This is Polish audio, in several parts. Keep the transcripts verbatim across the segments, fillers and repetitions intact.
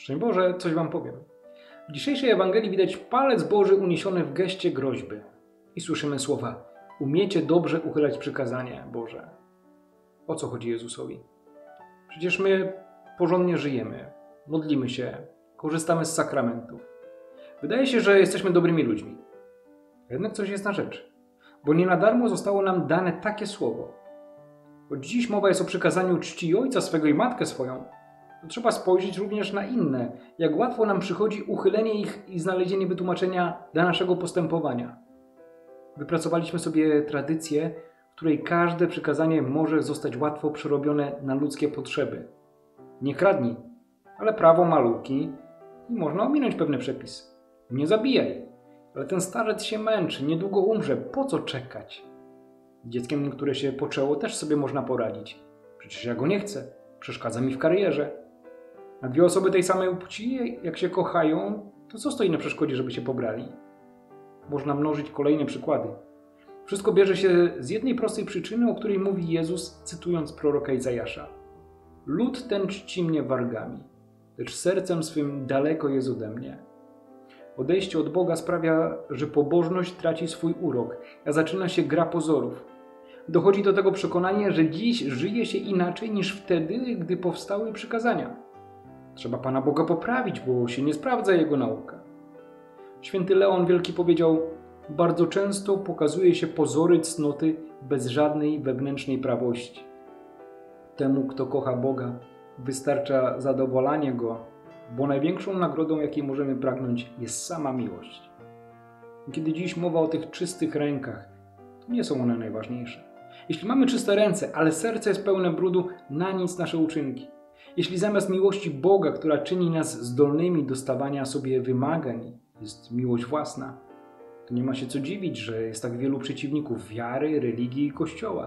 Szczęść Boże, coś wam powiem. W dzisiejszej Ewangelii widać palec Boży uniesiony w geście groźby. I słyszymy słowa: umiecie dobrze uchylać przykazanie Boże. O co chodzi Jezusowi? Przecież my porządnie żyjemy, modlimy się, korzystamy z sakramentów. Wydaje się, że jesteśmy dobrymi ludźmi. Jednak coś jest na rzecz, bo nie na darmo zostało nam dane takie słowo. Choć dziś mowa jest o przykazaniu czci ojca swego i matkę swoją, to trzeba spojrzeć również na inne, jak łatwo nam przychodzi uchylenie ich i znalezienie wytłumaczenia dla naszego postępowania. Wypracowaliśmy sobie tradycję, w której każde przykazanie może zostać łatwo przerobione na ludzkie potrzeby. Nie kradnij, ale prawo ma luki i można ominąć pewne przepisy. Nie zabijaj, ale ten starzec się męczy, niedługo umrze, po co czekać? Dzieckiem, które się poczęło, też sobie można poradzić. Przecież ja go nie chcę, przeszkadza mi w karierze. A dwie osoby tej samej płci, jak się kochają, to co stoi na przeszkodzie, żeby się pobrali? Można mnożyć kolejne przykłady. Wszystko bierze się z jednej prostej przyczyny, o której mówi Jezus, cytując proroka Izajasza. Lud ten czci mnie wargami, lecz sercem swym daleko jest ode mnie. Odejście od Boga sprawia, że pobożność traci swój urok, a zaczyna się gra pozorów. Dochodzi do tego przekonanie, że dziś żyje się inaczej niż wtedy, gdy powstały przykazania. Trzeba Pana Boga poprawić, bo się nie sprawdza Jego nauka. Święty Leon Wielki powiedział: bardzo często pokazuje się pozory cnoty bez żadnej wewnętrznej prawości. Temu, kto kocha Boga, wystarcza zadowolanie Go, bo największą nagrodą, jakiej możemy pragnąć, jest sama miłość. Kiedy dziś mowa o tych czystych rękach, to nie są one najważniejsze. Jeśli mamy czyste ręce, ale serce jest pełne brudu, na nic nasze uczynki. Jeśli zamiast miłości Boga, która czyni nas zdolnymi do stawiania sobie wymagań, jest miłość własna, to nie ma się co dziwić, że jest tak wielu przeciwników wiary, religii i Kościoła.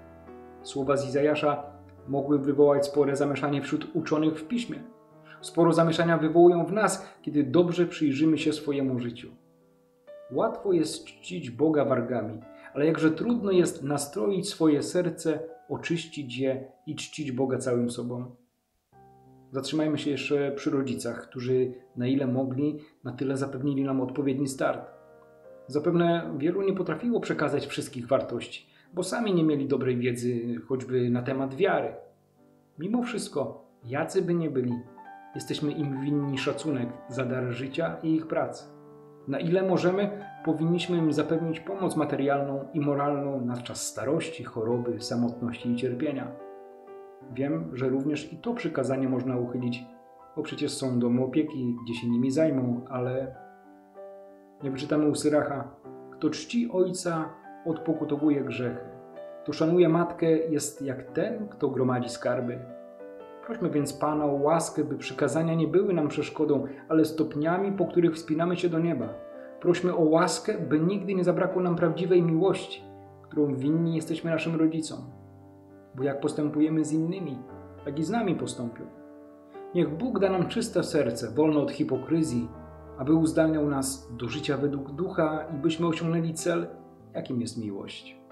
Słowa z Izajasza mogły wywołać spore zamieszanie wśród uczonych w Piśmie. Sporo zamieszania wywołują w nas, kiedy dobrze przyjrzymy się swojemu życiu. Łatwo jest czcić Boga wargami, ale jakże trudno jest nastroić swoje serce, oczyścić je i czcić Boga całym sobą. Zatrzymajmy się jeszcze przy rodzicach, którzy na ile mogli, na tyle zapewnili nam odpowiedni start. Zapewne wielu nie potrafiło przekazać wszystkich wartości, bo sami nie mieli dobrej wiedzy choćby na temat wiary. Mimo wszystko, jacy by nie byli, jesteśmy im winni szacunek za dar życia i ich pracy. Na ile możemy, powinniśmy im zapewnić pomoc materialną i moralną na czas starości, choroby, samotności i cierpienia. Wiem, że również i to przykazanie można uchylić, bo przecież są domy opieki, gdzie się nimi zajmą, ale jak czytamy u Syracha, kto czci ojca, odpokutowuje grzechy. Kto szanuje matkę, jest jak ten, kto gromadzi skarby. Prośmy więc Pana o łaskę, by przykazania nie były nam przeszkodą, ale stopniami, po których wspinamy się do nieba. Prośmy o łaskę, by nigdy nie zabrakło nam prawdziwej miłości, którą winni jesteśmy naszym rodzicom. Bo jak postępujemy z innymi, tak i z nami postąpią. Niech Bóg da nam czyste serce, wolne od hipokryzji, aby uzdalniał nas do życia według ducha i byśmy osiągnęli cel, jakim jest miłość.